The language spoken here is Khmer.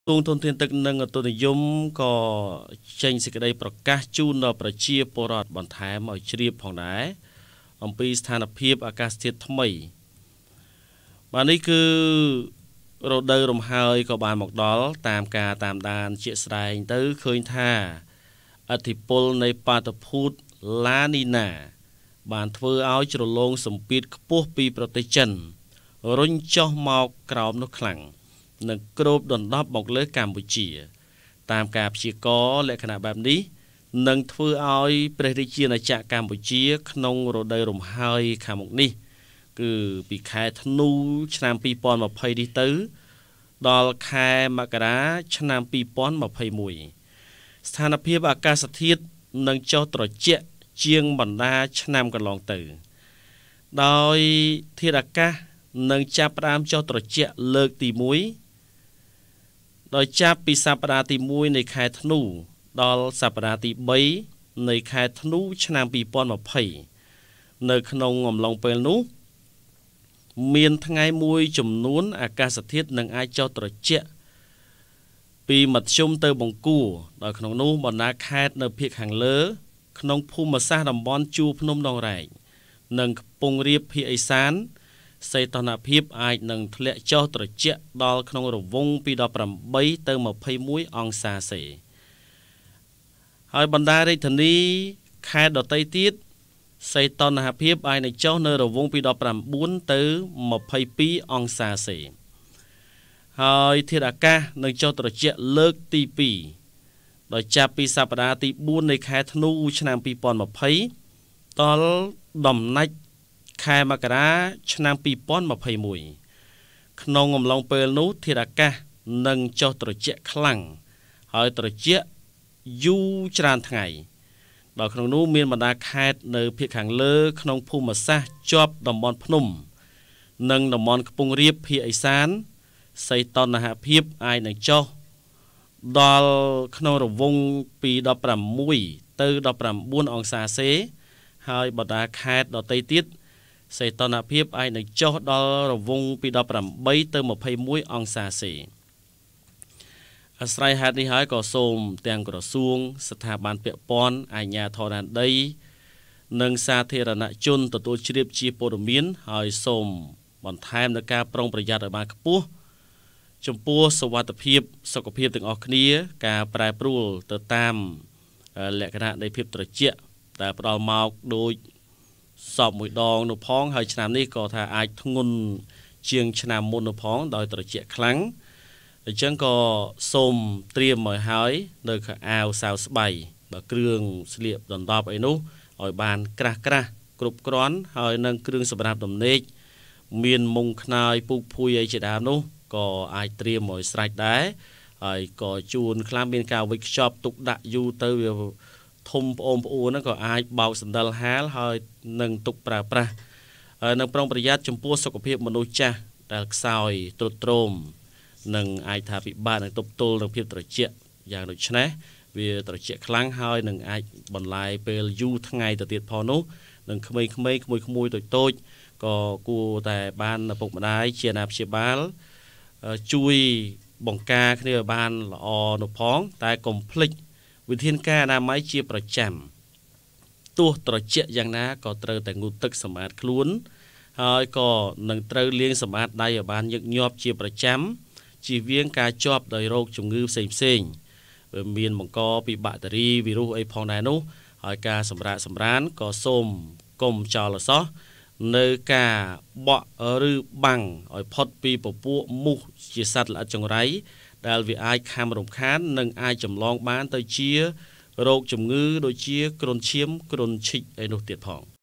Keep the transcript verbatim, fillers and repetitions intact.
ទូងទុនធានទឹកនិងអតុនិយមក៏ចេញសេចក្តីប្រកាសជូនដល់ប្រជាពលរដ្ឋបន្ថែមឲ្យជ្រាបផងដែរអំពីស្ថានភាពអាកាសធាតុថ្មីបាទនេះគឺរដូវរំហើយក៏បានមកដល់តាមការតាមដានជាក់ស្ដែងទៅឃើញថាឥទ្ធិពលនៃបាតុភូតឡានីណាបានធ្វើឲ្យជ្រលងសម្ពាធខ្ពស់ពីប្រទេសចិនរុញចុះមកក្រោមនោះខ្លាំងនិងគ្របដណ្ដប់មកលើកម្ពុជាតាមការព្យាករណ៍លក្ខណៈបែបនេះនឹងធ្វើឲ្យព្រះរាជាណាចក្រកម្ពុជាក្នុងរដូវរំហើយខាងមុខនេះគឺពីខែធ្នូឆ្នាំពីរពាន់ម្ភៃនេះទៅដល់ខែមករាឆ្នាំពីរពាន់ម្ភៃមួយ ស្ថានភាពអាកាសធាតុនឹងចុះត្រជាក់ជាងបណ្ដាឆ្នាំកន្លងទៅដោយធាតុអាកាសនឹងចាប់ផ្ដើមចុះត្រជាក់លើកទីមួយដោយចាប់ពីសប្តាហ៍ទីមួយនៃខែធ្នូដល់សប្តាហ៍ទីបីនៃខែធ្នូឆ្នាំពីរពាន់ម្ភៃនៅក្នុងអំឡុងពេលនោះមានថ្ងៃមួយចំនួនអាកាសធាតុនឹងអាចចុះត្រជាក់ពីមធ្យមទៅបង្គួរដោយក្នុងនោះបណ្ដាខេត្តនៅភាគខាងលើក្នុងភូមិសាស្ត្រតំបន់ជួរភ្នំដងរែកនិងកំពង់រាបភាគឦសានសីតុណ្ហភាពអាចនឹងធ្លាក់ចុះត្រជាក់ដល់ក្នុងរង្វង់ពីដប់ប្រាំបីទៅម្ភៃមួយអង្សាសេហើយបណ្ដារាជធានីខេត្តដទៃទៀតសីតុណ្ហភាពអាចនឹងចុះនៅរង្វង់ពីដប់ប្រាំបួនទៅម្ភៃពីរអង្សាសេហើយធាតុអាកាសនឹងចុះត្រជាក់លើកទីពីរដោយចាប់ពីសប្តាហ៍ទីបួននៃខែធ្នូឆ្នាំពីរពាន់ម្ភៃដល់ដំណាច់ខែមករាឆ្នាំពីរពាន់ម្ភៃមួយក្នុងអំឡុងពេលនោះធាតុអាកាសនឹងចុះត្រជាក់ខ្លាំងហើយត្រជាក់យូរច្រើនថ្ងៃដោយក្នុងនោះមានបណ្ដាខេត្តនៅភាគខាងលើក្នុងភូមិសាស្ត្រជាប់តំបន់ភ្នំនិងតំបន់ខ្ពង់រាបភាគឦសានសីតុណ្ហភាពអាចនឹងចុះដល់ក្នុងរង្វង់ពីដប់ប្រាំមួយទៅដប់ប្រាំបួនអង្សាសេហើយបណ្ដាខេត្តដទៃទៀតសីតុណ្ហភាពអាចនឹងចុះដល់រង្វង់ពីដប់ប្រាំបីទៅម្ភៃមួយអង្សាសេអាស្រ័យហេតុនេះហើយក៏សូមទាំងក្រសួងស្ថាប័នពាក់ព័ន្ធអាជ្ញាធរដែនដីនិងសាធារណជនទទួលជ្រាបជាព័ត៌មានហើយសូមបន្ថែមនូវការប្រុងប្រយ័ត្នឲ្យបានខ្ពស់ចំពោះសុវត្ថិភាពសុខភាពទាំងអស់គ្នាការប្រែប្រួលទៅតាមលក្ខណៈនៃភាពត្រជាក់តែផ្ដល់មកដូចសពមួយដងនោះផងហើយឆ្នាំនេះក៏ថាអាចធ្ងន់ជាងឆ្នាំមុននោះផងដោយត្រជាក់ខ្លាំងអញ្ចឹងក៏សូមត្រៀមឲ្យហើយនៅខោអាវសាវស្បៃបើគ្រឿងស្លៀកដណ្ដប់អីនោះឲ្យបានក្រាស់ក្រាស់គ្រប់គ្រាន់ហើយនឹងគ្រឿងសម្រាប់ដំណេកមានមុងខ្នើយពូកភួយអីជាដើមនោះក៏អាចត្រៀមឲ្យស្រេចដែរហើយក៏ជួនខ្លះមានការវិចខ្ចប់ទុកដាក់យូរទៅវាធំប្អូនប្អូនហ្នឹងក៏អាចបោកសណ្ដិលហាលហើយនឹងទុកប្រើប្រាស់ហើយនឹងប្រុងប្រយ័ត្នចំពោះសុខភាពមនុស្សចាស់ដែលខ្សោយទ្រុឌទ្រោមនឹងអាចថាពិបាកនឹងទប់ទល់នឹងភាពត្រជាក់យ៉ាងដូចនេះវាត្រជាក់ខ្លាំងហើយនឹងអាចបន្លាយពេលយូរថ្ងៃទៅទៀតផងនោះនឹងក្មេងៗក្មួយក្មួយតូចតូចក៏គួរតែបានឪពុកម្ដាយជាអាណាព្យាបាលជួយបង្ការគ្នាឲ្យបានល្អនោះផងតែកុំភ្លេចវិធានការអនាម័យជាប្រចាំទោះត្រជាក់យ៉ាងណាក៏ត្រូវតែងូតទឹកសម្អាតខ្លួនហើយក៏នឹងត្រូវលាងសម្អាតដៃឲ្យបានញឹកញាប់ជាប្រចាំជៀសវាងការជាប់ដោយរោគជំងឺផ្សេងផ្សេងវាមានបង្កពីបាក់តេរីវីរុសអីផងដែរនោះហើយការសម្រាកសម្រានក៏សូមកុំចោលអសោះនៅការបក់ឬបាំងឲ្យផុតពីពពួកមូសជាសត្វល្អិតចង្រៃដែលវាអាចខាំរំខាននិងអាចចម្លងបានទៅជារោគជំងឺដូចជាគ្រុនឈាមគ្រុនឈិកអីនោះទៀតផង